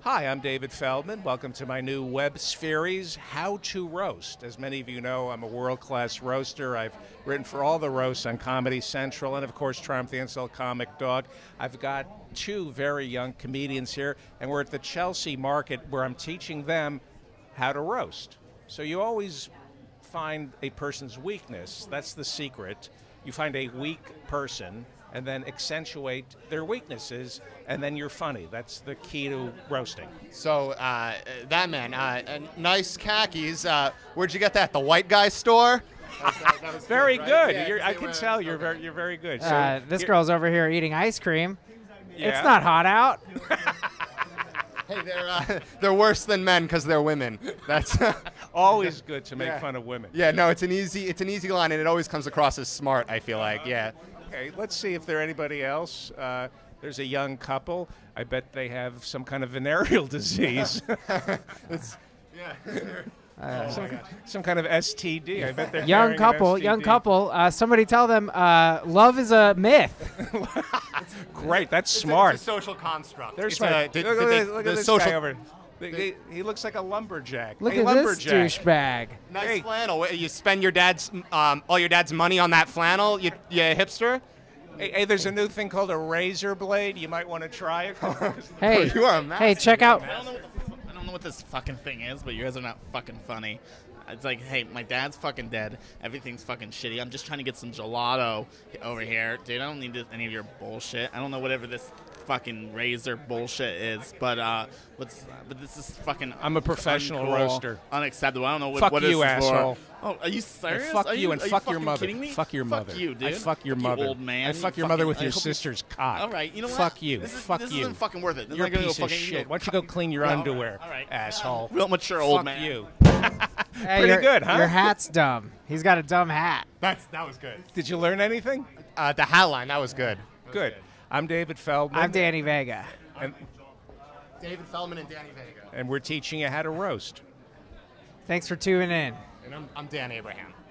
Hi, I'm David Feldman. Welcome to my new web spheries, How to Roast. As many of you know, I'm a world-class roaster. I've written for all the roasts on Comedy Central and, of course, Triumph the Insult Comic Dog. I've got two very young comedians here, and we're at the Chelsea Market where I'm teaching them how to roast. So you always find a person's weakness. That's the secret. You find a weak person and then accentuate their weaknesses, and then you're funny. That's the key to roasting. So, that man, nice khakis. Where'd you get that? The white guy store? That was Very right? good. Yeah, I can tell you're very good. This girl's over here eating ice cream. Yeah. It's not hot out. Hey, they're worse than men because they're women. That's always good to make fun of women. Yeah, no, it's an easy line, and it always comes across as smart. I feel like, yeah. Okay, let's see if there's anybody else. There's a young couple. I bet they have some kind of venereal disease. Some kind of STD. I bet they're Young couple. Somebody tell them love is a myth. Great, that's smart. It's a social construct. They're It's smart. a- Look at this social- guy over. He looks like a lumberjack. Look Hey, at this lumberjack. douchebag. Nice Hey. flannel. You spend your dad's all your dad's money on that flannel. You hipster. Hey, there's a new thing called a razor blade. You might want to try it. Hey, you are a master. hey, check out. I don't know what this fucking thing is, but you guys are not fucking funny. It's like, hey, my dad's fucking dead. Everything's fucking shitty. I'm just trying to get some gelato over here. Dude, I don't need any of your bullshit. I don't know whatever this fucking razor bullshit is, but this is fucking I'm a professional uncool, roaster. Unacceptable. I don't know what Fuck what you, this is asshole. for. Oh, are you serious? Fuck are you and fuck your fucking mother. kidding me? Fuck your mother. Fuck you, dude. I fuck your mother. You old man. I fuck You your mother fucking- with I your hope you- sister's cock. All right, you know what? Fuck you. This Fuck you. isn't fucking worth it. This You're a is not gonna piece go of fucking shit. Why don't you go clean your underwear, all right. asshole? Real mature old Fuck man. you. Hey, Pretty good, huh? Your hat's dumb. He's got a dumb hat. That was good. Did you learn anything? The hat line, that was good. Good. I'm David Feldman. I'm Danny Vega. David Feldman and Danny Vega. And we're teaching you how to roast. Thanks for tuning in. And I'm Dan Abraham.